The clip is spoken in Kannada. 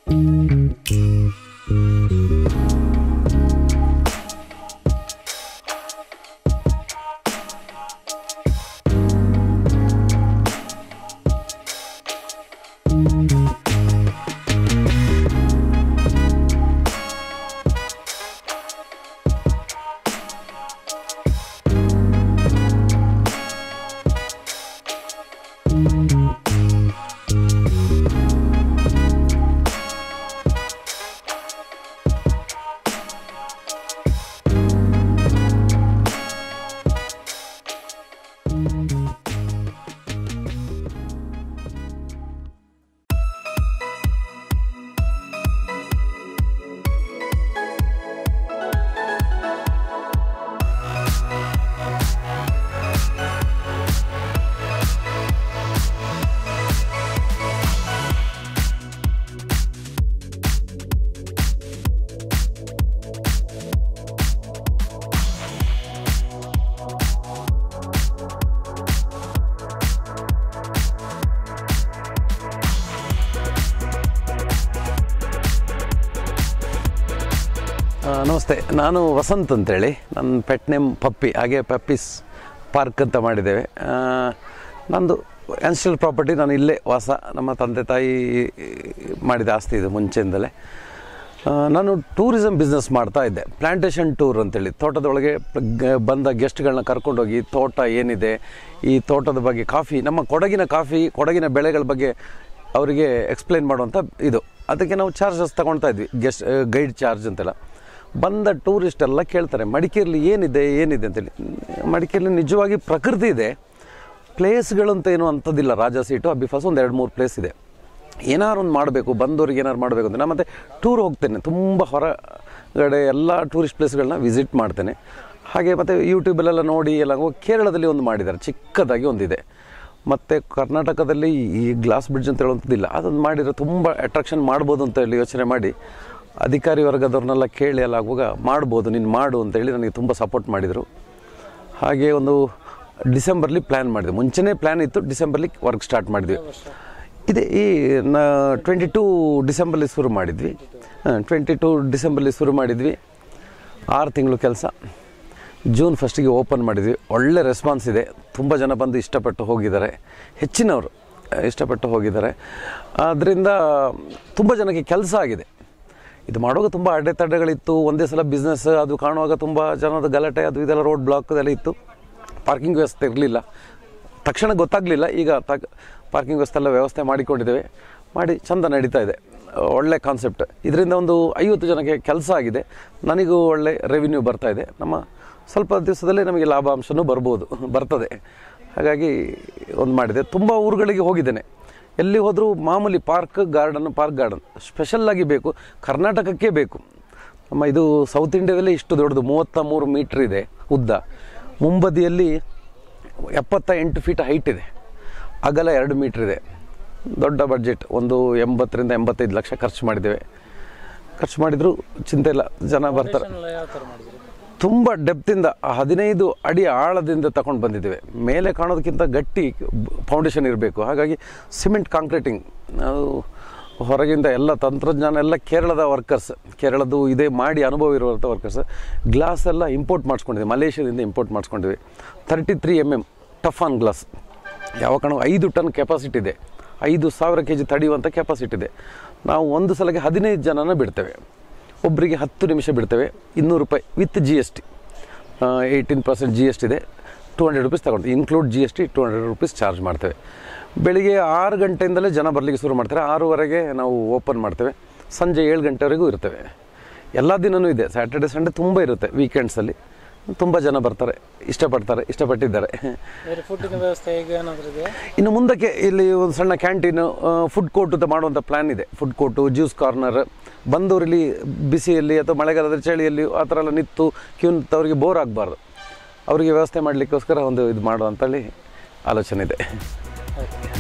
ನಮಸ್ತೆ, ನಾನು ವಸಂತ್ ಅಂತೇಳಿ. ನನ್ನ ಪೆಟ್ ನೇಮ್ ಪಪ್ಪಿ. ಹಾಗೆ ಪಪ್ಪೀಸ್ ಪಾರ್ಕ್ ಅಂತ ಮಾಡಿದ್ದೇವೆ. ನಂದು ಆನ್ಸಿಯಲ್ ಪ್ರಾಪರ್ಟಿ, ನಾನು ಇಲ್ಲೇ ವಾಸ. ನಮ್ಮ ತಂದೆ ತಾಯಿ ಮಾಡಿದ ಆಸ್ತಿ ಇದು ಮುಂಚೆಯಿಂದಲೇ. ನಾನು ಟೂರಿಸಮ್ ಬಿಸ್ನೆಸ್ ಮಾಡ್ತಾ ಇದ್ದೆ. ಪ್ಲಾಂಟೇಶನ್ ಟೂರ್ ಅಂತೇಳಿ ತೋಟದೊಳಗೆ ಬಂದ ಗೆಸ್ಟ್ಗಳನ್ನ ಕರ್ಕೊಂಡೋಗಿ ತೋಟ ಏನಿದೆ, ಈ ತೋಟದ ಬಗ್ಗೆ, ಕಾಫಿ, ನಮ್ಮ ಕೊಡಗಿನ ಬೆಳೆಗಳ ಬಗ್ಗೆ ಅವರಿಗೆ ಎಕ್ಸ್ಪ್ಲೈನ್ ಮಾಡುವಂಥ ಇದು. ಅದಕ್ಕೆ ನಾವು ಚಾರ್ಜಸ್ ತೊಗೊಳ್ತಾ ಇದ್ವಿ, ಗೈಡ್ ಚಾರ್ಜ್ ಅಂತೆಲ್ಲ. ಬಂದ ಟೂರಿಸ್ಟ್ ಎಲ್ಲ ಕೇಳ್ತಾರೆ, ಮಡಿಕೇರಿಲಿ ಏನಿದೆ ಅಂತೇಳಿ. ಮಡಿಕೇರಿಲಿ ನಿಜವಾಗಿ ಪ್ರಕೃತಿ ಇದೆ, ಪ್ಲೇಸ್ಗಳಂತ ಏನೂ ಅಂಥದ್ದಿಲ್ಲ. ರಾಜ ಸೀಟು, ಅಬ್ಬಿಫಾಸ್, ಒಂದು 2-3 ಪ್ಲೇಸ್ ಇದೆ. ಏನಾರು ಒಂದು ಮಾಡಬೇಕು, ಬಂದವ್ರಿಗೆ ಏನಾರು ಮಾಡಬೇಕು ಅಂತ. ನಾನು ಮತ್ತು ಟೂರ್ ಹೋಗ್ತೇನೆ, ತುಂಬ ಹೊರಗಡೆ ಎಲ್ಲ ಟೂರಿಸ್ಟ್ ಪ್ಲೇಸ್ಗಳನ್ನ ವಿಸಿಟ್ ಮಾಡ್ತೇನೆ. ಹಾಗೆ ಮತ್ತು ಯೂಟ್ಯೂಬಲ್ಲೆಲ್ಲ ನೋಡಿ ಎಲ್ಲ ಹೋಗಿ ಕೇರಳದಲ್ಲಿ ಒಂದು ಮಾಡಿದ್ದಾರೆ, ಚಿಕ್ಕದಾಗಿ ಒಂದಿದೆ. ಮತ್ತು ಕರ್ನಾಟಕದಲ್ಲಿ ಈ ಗ್ಲಾಸ್ ಬ್ರಿಡ್ಜ್ ಅಂತ ಹೇಳುವಂಥದ್ದಿಲ್ಲ, ಅದೊಂದು ಮಾಡಿದರೆ ತುಂಬ ಅಟ್ರಾಕ್ಷನ್ ಮಾಡ್ಬೋದು ಅಂತ ಹೇಳಿ ಯೋಚನೆ ಮಾಡಿ ಅಧಿಕಾರಿ ವರ್ಗದವ್ರನ್ನೆಲ್ಲ ಕೇಳಿ ಎಲ್ಲ ಆಗುವಾಗ ಮಾಡ್ಬೋದು, ನೀನು ಮಾಡು ಅಂತೇಳಿ ನನಗೆ ತುಂಬ ಸಪೋರ್ಟ್ ಮಾಡಿದರು. ಹಾಗೆ ಒಂದು ಡಿಸೆಂಬರ್ಲಿ ಪ್ಲ್ಯಾನ್ ಮಾಡಿದ್ವಿ. ಮುಂಚೆನೇ ಪ್ಲ್ಯಾನ್ ಇತ್ತು, ಡಿಸೆಂಬರ್ಲಿ ವರ್ಕ್ ಸ್ಟಾರ್ಟ್ ಮಾಡಿದ್ವಿ. ಇದೆ ಈ 22 ಡಿಸೆಂಬರ್ಲಿ ಶುರು ಮಾಡಿದ್ವಿ. 22 ಡಿಸೆಂಬರ್ಲಿ ಶುರು ಮಾಡಿದ್ವಿ. 6 ತಿಂಗಳು ಕೆಲಸ. ಜೂನ್ 1ಗೆ ಓಪನ್ ಮಾಡಿದ್ವಿ. ಒಳ್ಳೆ ರೆಸ್ಪಾನ್ಸ್ ಇದೆ, ತುಂಬ ಜನ ಬಂದು ಇಷ್ಟಪಟ್ಟು ಹೋಗಿದ್ದಾರೆ, ಹೆಚ್ಚಿನವರು ಇಷ್ಟಪಟ್ಟು ಹೋಗಿದ್ದಾರೆ. ಅದರಿಂದ ತುಂಬ ಜನಕ್ಕೆ ಕೆಲಸ ಆಗಿದೆ. ಇದು ಮಾಡುವಾಗ ತುಂಬ ಅಡೆತಡೆಗಳಿತ್ತು. ಒಂದೇ ಸಲ ಬಿಸ್ನೆಸ್ ಅದು ಕಾಣುವಾಗ ತುಂಬ ಜನದ ಗಲಾಟೆ, ಅದು ಇದೆಲ್ಲ ರೋಡ್ ಬ್ಲಾಕ್ ಅದೆಲ್ಲ ಇತ್ತು. ಪಾರ್ಕಿಂಗ್ ವ್ಯವಸ್ಥೆ ಇರಲಿಲ್ಲ, ತಕ್ಷಣ ಗೊತ್ತಾಗಲಿಲ್ಲ. ಈಗ ಪಾರ್ಕಿಂಗ್ ವ್ಯವಸ್ಥೆ ಎಲ್ಲ ವ್ಯವಸ್ಥೆ ಮಾಡಿಕೊಂಡಿದ್ದೇವೆ, ಮಾಡಿ ಚೆಂದ ನಡೀತಾ ಇದೆ. ಒಳ್ಳೆ ಕಾನ್ಸೆಪ್ಟ್. ಇದರಿಂದ ಒಂದು 50 ಜನಕ್ಕೆ ಕೆಲಸ ಆಗಿದೆ. ನನಗೂ ಒಳ್ಳೆ ರೆವಿನ್ಯೂ ಬರ್ತಾ ಇದೆ. ನಮ್ಮ ಸ್ವಲ್ಪ ದಿವಸದಲ್ಲೇ ನಮಗೆ ಲಾಭಾಂಶನೂ ಬರ್ತದೆ. ಹಾಗಾಗಿ ಒಂದು ಮಾಡಿದೆ. ತುಂಬ ಊರುಗಳಿಗೆ ಹೋಗಿದ್ದೇನೆ. ಎಲ್ಲಿ ಹೋದರೂ ಮಾಮೂಲಿ ಪಾರ್ಕ್ ಗಾರ್ಡನ್ ಸ್ಪೆಷಲ್ಲಾಗಿ ಬೇಕು, ಕರ್ನಾಟಕಕ್ಕೆ ಬೇಕು. ನಮ್ಮ ಇದು ಸೌತ್ ಇಂಡಿಯಾದಲ್ಲೇ ಇಷ್ಟು ದೊಡ್ಡದು, 33 ಮೀಟ್ರ್ ಇದೆ ಉದ್ದ. ಮುಂಬದಿಯಲ್ಲಿ 78 ಫೀಟ್ ಹೈಟ್ ಇದೆ, ಅಗಲ 2 ಮೀಟ್ರ್ ಇದೆ. ದೊಡ್ಡ ಬಡ್ಜೆಟ್, ಒಂದು 80-85 ಲಕ್ಷ ಖರ್ಚು ಮಾಡಿದ್ರು ಚಿಂತೆ ಇಲ್ಲ, ಜನ ಬರ್ತಾರೆ. ತುಂಬ ಡೆಪ್ತಿಂದ 15 ಅಡಿ ಆಳದಿಂದ ತಗೊಂಡು ಬಂದಿದ್ದೇವೆ. ಮೇಲೆ ಕಾಣೋದಕ್ಕಿಂತ ಗಟ್ಟಿ ಫೌಂಡೇಶನ್ ಇರಬೇಕು. ಹಾಗಾಗಿ ಸಿಮೆಂಟ್ ಕಾಂಕ್ರೀಟಿಂಗ್, ಹೊರಗಿಂದ ಎಲ್ಲ ತಂತ್ರಜ್ಞಾನ ಎಲ್ಲ ಕೇರಳದ ವರ್ಕರ್ಸ್, ಕೇರಳದ್ದು ಇದೇ ಮಾಡಿ ಅನುಭವ ಇರುವಂಥ ವರ್ಕರ್ಸ್. ಗ್ಲಾಸ್ ಎಲ್ಲ ಇಂಪೋರ್ಟ್ ಮಾಡಿಸ್ಕೊಂಡಿದ್ವಿ, ಮಲೇಷ್ಯಾದಿಂದ ಇಂಪೋರ್ಟ್ ಮಾಡಿಸ್ಕೊಂಡಿದ್ವಿ. 33 mm ಟಫ್ ಆನ್ ಗ್ಲಾಸ್. ಯಾವ ಕಾರಣ 5 ಟನ್ ಕೆಪಾಸಿಟಿ ಇದೆ, 5,000 kg ತಡೆಯುವಂಥ ಕೆಪಾಸಿಟಿ ಇದೆ. ನಾವು ಒಂದು ಸಲಕ್ಕೆ 15 ಜನನ ಬಿಡ್ತೇವೆ, ಒಬ್ಬರಿಗೆ 10 ನಿಮಿಷ ಬಿಡ್ತೇವೆ. 200 ರೂಪಾಯಿ ವಿತ್ GST, 18% GST ಇದೆ. 200 ರೂಪೀಸ್ ತಗೊಂಡು, ಇನ್ಕ್ಲೂಡ್ GST 200 ರೂಪೀಸ್ ಚಾರ್ಜ್ ಮಾಡ್ತೇವೆ. ಬೆಳಿಗ್ಗೆ 6 ಗಂಟೆಯಿಂದಲೇ ಜನ ಬರಲಿಕ್ಕೆ ಶುರು ಮಾಡ್ತಾರೆ. 6:30ಗೆ ನಾವು ಓಪನ್ ಮಾಡ್ತೇವೆ, ಸಂಜೆ 7 ಗಂಟೆವರೆಗೂ ಇರ್ತೇವೆ. ಎಲ್ಲ ದಿನವೂ ಇದೆ, ಸ್ಯಾಟರ್ಡೆ ಸಂಡೇ ತುಂಬ ಇರುತ್ತೆ. ವೀಕೆಂಡ್ಸಲ್ಲಿ ತುಂಬ ಜನ ಬರ್ತಾರೆ, ಇಷ್ಟಪಟ್ಟಿದ್ದಾರೆ. ಇನ್ನು ಮುಂದಕ್ಕೆ ಇಲ್ಲಿ ಒಂದು ಸಣ್ಣ ಕ್ಯಾಂಟೀನು, ಫುಡ್ ಕೋರ್ಟ್ ಅಂತ ಮಾಡುವಂಥ ಪ್ಲ್ಯಾನ್ ಇದೆ. ಫುಡ್ ಕೋರ್ಟು, ಜ್ಯೂಸ್ ಕಾರ್ನರ್, ಬಂದವರಲ್ಲಿ ಬಿಸಿಯಲ್ಲಿ ಅಥವಾ ಮಳೆಗಾಲದ ಚಳಿಯಲ್ಲಿ ಆ ಥರ ಎಲ್ಲ ನಿಂತು ಕ್ಯೂ ನಿಂತವರಿಗೆ ಬೋರ್ ಆಗಬಾರ್ದು, ಅವರಿಗೆ ವ್ಯವಸ್ಥೆ ಮಾಡಲಿಕ್ಕೋಸ್ಕರ ಒಂದು ಇದು ಮಾಡುವಂಥಲ್ಲಿ ಆಲೋಚನೆ ಇದೆ.